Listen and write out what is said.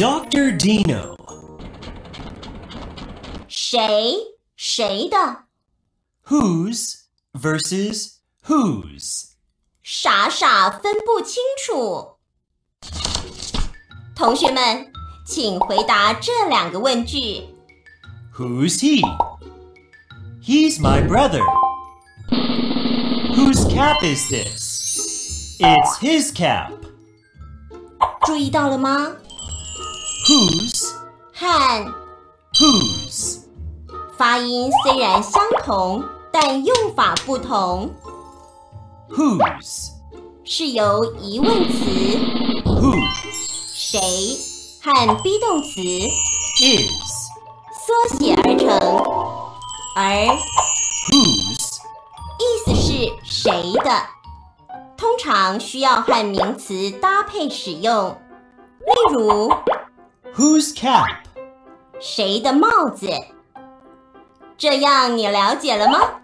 Dr. Dino. 谁的 Whose versus whose. 傻分不清楚。同学们，请回答这2个问句。 Who's he? He's my brother. Whose cap is this? It's his cap. 注意到了吗？ Whose 和 whose. 发音虽然相同，但用法不同。 Whose 是由疑问词 who 谁和 be 动词 is 缩写而成，而 whose 意思是谁的，通常需要和名词搭配使用。例如 whose cap. 谁的帽子，这样你了解了吗？